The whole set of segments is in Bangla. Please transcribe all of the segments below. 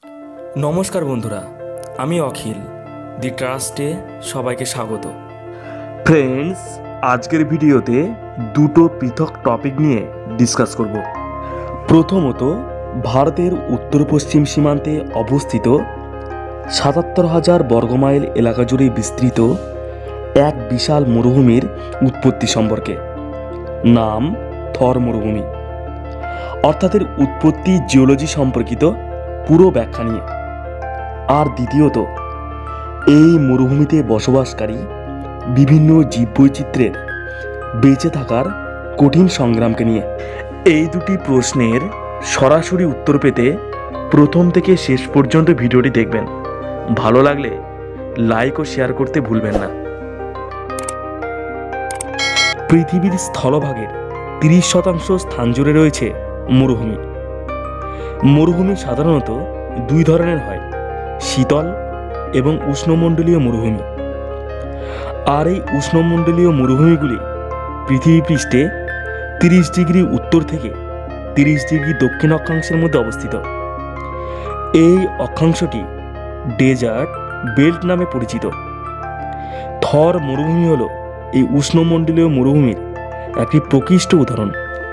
নমস্কার বন্ধুরা, আমি অখিল দি ট্রাস্টে সবাইকে স্বাগত। ফ্রেন্ডস, আজকের ভিডিওতে দুটো পৃথক টপিক নিয়ে ডিসকাস করব। প্রথমত, ভারতের উত্তর পশ্চিম সীমান্তে অবস্থিত ৭৭,০০০ বর্গমাইল এলাকা জুড়ে বিস্তৃত এক বিশাল মরুভূমির উৎপত্তি সম্পর্কে, নাম থর মরুভূমি, অর্থাৎ এর উৎপত্তি জিওলজি সম্পর্কিত পুরো ব্যাখ্যা নিয়ে। আর দ্বিতীয়ত, এই মরুভূমিতে বসবাসকারী বিভিন্ন জীববৈচিত্র্যের বেঁচে থাকার কঠিন সংগ্রামকে নিয়ে। এই দুটি প্রশ্নের সরাসরি উত্তর পেতে প্রথম থেকে শেষ পর্যন্ত ভিডিওটি দেখবেন। ভালো লাগলে লাইক ও শেয়ার করতে ভুলবেন না। পৃথিবীর স্থলভাগের ৩০% স্থান জুড়ে রয়েছে মরুভূমি। মরুভূমি সাধারণত দুই ধরনের হয়, শীতল এবং উষ্ণমণ্ডলীয় মরুভূমি। আর এই উষ্ণমণ্ডলীয় মরুভূমিগুলি পৃথিবী পৃষ্ঠে ৩০ ডিগ্রি উত্তর থেকে ৩০ ডিগ্রি দক্ষিণ অক্ষাংশের মধ্যে অবস্থিত। এই অক্ষাংশটি ডেজার্ট বেল্ট নামে পরিচিত। থর মরুভূমি হল এই উষ্ণমণ্ডলীয় মরুভূমির একটি প্রকৃষ্ট উদাহরণ।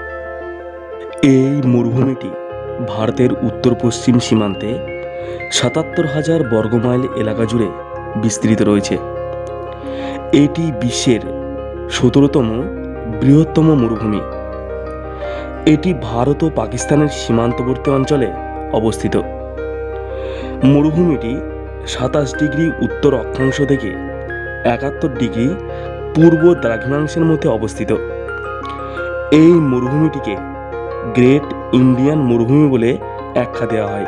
এই মরুভূমিটি ভারতের উত্তর পশ্চিম সীমান্তে ৭৭,০০০ বর্গমাইল এলাকা জুড়ে বিস্তৃত রয়েছে। এটি বিশ্বের ১৭তম বৃহত্তম মরুভূমি। এটি ভারত ও পাকিস্তানের সীমান্তবর্তী অঞ্চলে অবস্থিত। মরুভূমিটি ২৭ ডিগ্রি উত্তর অক্ষাংশ থেকে ৭১ ডিগ্রি পূর্ব দ্রাঘিমাংশের মধ্যে অবস্থিত। এই মরুভূমিটিকে গ্রেট ইন্ডিয়ান মরুভূমি বলে আখ্যা দেওয়া হয়।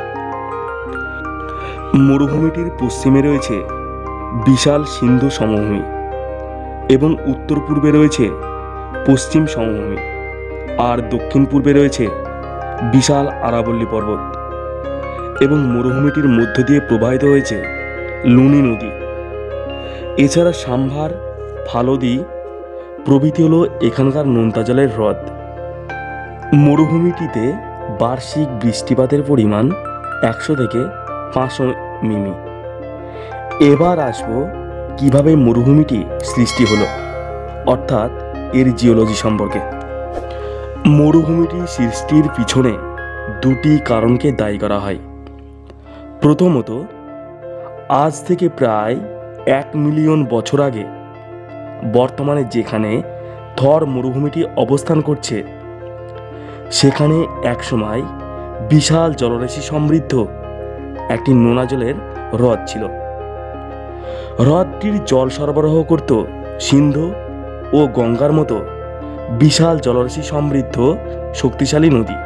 মরুভূমিটির পশ্চিমে রয়েছে বিশাল সিন্ধু সমভূমি এবং উত্তর পূর্বে রয়েছে পশ্চিম সমভূমি, আর দক্ষিণ পূর্বে রয়েছে বিশাল আরাবল্লী পর্বত। এবং মরুভূমিটির মধ্য দিয়ে প্রবাহিত হয়েছে লুনি নদী। এছাড়া সাম্ভার, ফালোদি প্রভৃতি হল এখানকার নোনতা জলের হ্রদ। মরুভূমিটিতে বার্ষিক বৃষ্টিপাতের পরিমাণ ১০০ থেকে ৫০০ মিমি। এবার আসব কিভাবে মরুভূমিটি সৃষ্টি হলো, অর্থাৎ এর জিওলজি সম্পর্কে। মরুভূমিটি সৃষ্টির পিছনে দুটি কারণকে দায়ী করা হয়। প্রথমত, আজ থেকে প্রায় ১ মিলিয়ন বছর আগে বর্তমানে যেখানে থর মরুভূমিটি অবস্থান করছে, সেখানে একসময় বিশাল জলরাশি সমৃদ্ধ একটি নোনা জলের হ্রদ ছিল। হ্রদটির জল সরবরাহ করত সিন্ধু ও গঙ্গার মতো বিশাল জলরাশি সমৃদ্ধ শক্তিশালী নদী।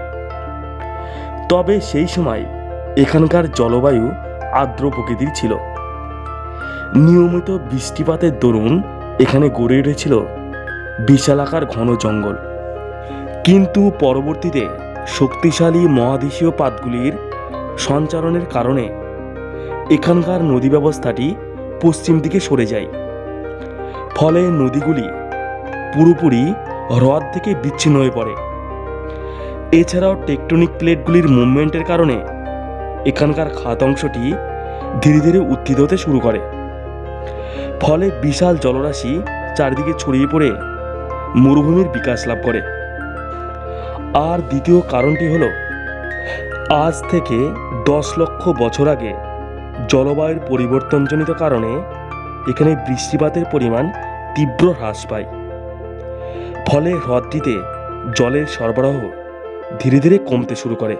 তবে সেই সময় এখানকার জলবায়ু আর্দ্র প্রকৃতির ছিল। নিয়মিত বৃষ্টিপাতের দরুন এখানে গড়ে উঠেছিল বিশালাকার ঘন জঙ্গল। কিন্তু পরবর্তীতে শক্তিশালী মহাদেশীয় পাতগুলির সঞ্চারণের কারণে এখানকার নদী ব্যবস্থাটি পশ্চিম দিকে সরে যায়। ফলে নদীগুলি পুরোপুরি হ্রদ থেকে বিচ্ছিন্ন হয়ে পড়ে। এছাড়াও টেকটনিক প্লেটগুলির মুভমেন্টের কারণে এখানকার খাত অংশটি ধীরে ধীরে উত্থিত হতে শুরু করে। ফলে বিশাল জলরাশি চারিদিকে ছড়িয়ে পড়ে মরুভূমির বিকাশ লাভ করে। আর দ্বিতীয় কারণটি হল, আজ থেকে ১০ লক্ষ বছর আগে জলবায়ুর পরিবর্তনজনিত কারণে এখানে বৃষ্টিপাতের পরিমাণ তীব্র হ্রাস পায়। ফলে হ্রদটিতে জলের সরবরাহ ধীরে ধীরে কমতে শুরু করে।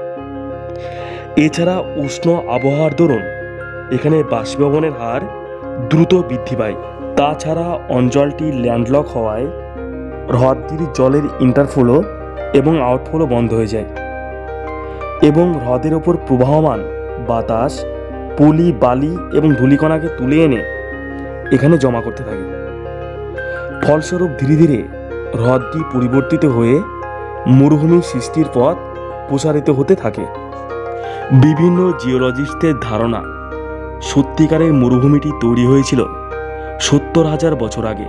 এছাড়া উষ্ণ আবহাওয়ার দরুন এখানে বাষ্পীভবনের হার দ্রুত বৃদ্ধি পায়। তাছাড়া অঞ্চলটি ল্যান্ডলক হওয়ায় হ্রদটির জলের ইন্টারফ্লো এবং আউটফ্লো বন্ধ হয়ে যায় এবং হ্রদের ওপর প্রবাহমান বাতাস পলি, বালি এবং ধূলিকণাকে তুলে এনে এখানে জমা করতে থাকে। ফলস্বরূপ ধীরে ধীরে হ্রদটি পরিবর্তিত হয়ে মরুভূমির সৃষ্টির পথ প্রসারিত হতে থাকে। বিভিন্ন জিওলজিস্টদের ধারণা, সত্যিকারের মরুভূমিটি তৈরি হয়েছিল ৭০,০০০ বছর আগে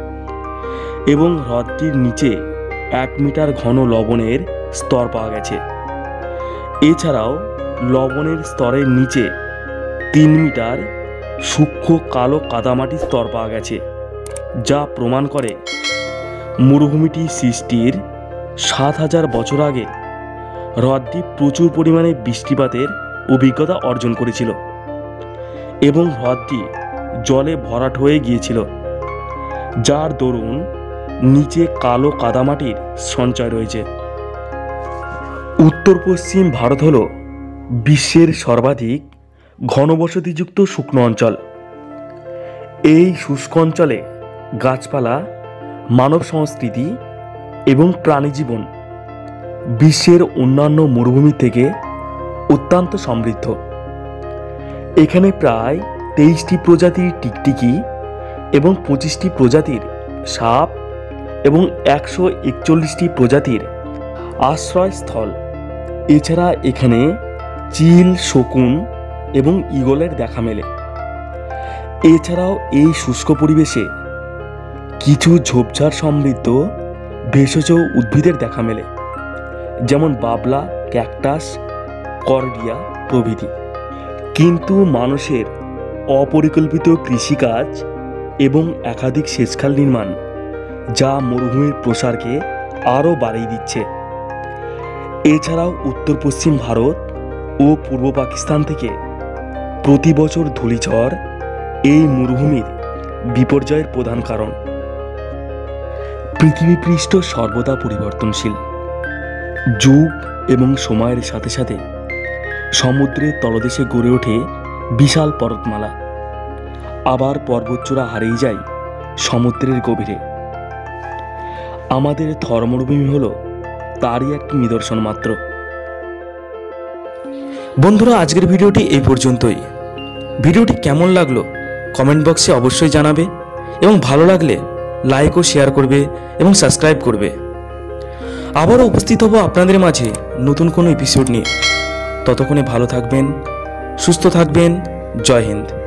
এবং হ্রদটির নিচে ১ মিটার ঘন লবণের স্তর পাওয়া গেছে। এছাড়াও লবণের স্তরের নিচে 3 মিটার সূক্ষ্ম কালো কাদামাটির স্তর পাওয়া গেছে, যা প্রমাণ করে মরুভূমিটি সৃষ্টির 7000 বছর আগে হ্রদটি প্রচুর পরিমাণে বৃষ্টিপাতের অভিজ্ঞতা অর্জন করেছিল এবং হ্রদটি জলে ভরাট হয়ে গিয়েছিল, যার দরুন নিচে কালো কাদামাটির সঞ্চয় রয়েছে। উত্তর পশ্চিম ভারত হল বিশ্বের সর্বাধিক ঘনবসতিযুক্ত শুকনো অঞ্চল। এই শুষ্ক অঞ্চলে গাছপালা, মানব সংস্কৃতি এবং প্রাণীজীবন বিশ্বের অন্যান্য মরুভূমি থেকে অত্যন্ত সমৃদ্ধ। এখানে প্রায় 23টি প্রজাতির টিকটিকি এবং 25টি প্রজাতির সাপ এবং 141টি প্রজাতির আশ্রয়স্থল। এছাড়া এখানে চিল, শকুন এবং ঈগলের দেখা মেলে। এছাড়াও এই শুষ্ক পরিবেশে কিছু ঝোপঝাড় সমৃদ্ধ ভেষজ উদ্ভিদের দেখা মেলে, যেমন বাবলা, ক্যাকটাস, করডিয়া প্রভৃতি। কিন্তু মানুষের অপরিকল্পিত কৃষিকাজ এবং একাধিক সেচখাল নির্মাণ, যা মরুভূমির প্রসারকে আরও বাড়িয়ে দিচ্ছে। এছাড়াও উত্তর পশ্চিম ভারত ও পূর্ব পাকিস্তান থেকে প্রতি বছর ধূলিঝড় এই মরুভূমির বিপর্যয়ের প্রধান কারণ। পৃথিবী পৃষ্ঠ সর্বদা পরিবর্তনশীল। যুগ এবং সময়ের সাথে সাথে সমুদ্রের তলদেশে গড়ে ওঠে বিশাল পর্বতমালা, আবার পর্বতচূড়া হারিয়ে যায় সমুদ্রের গভীরে। আমাদের থর মরুভূমি হলো তারই একটি নিদর্শন মাত্র। বন্ধুরা, আজকের ভিডিওটি এই পর্যন্তই। ভিডিওটি কেমন লাগলো কমেন্ট বক্সে অবশ্যই জানাবে এবং ভালো লাগলে লাইক ও শেয়ার করবে এবং সাবস্ক্রাইব করবে। আবারও উপস্থিত হব আপনাদের মাঝে নতুন কোনো এপিসোড নিয়ে। ততক্ষণে ভালো থাকবেন, সুস্থ থাকবেন। জয় হিন্দ।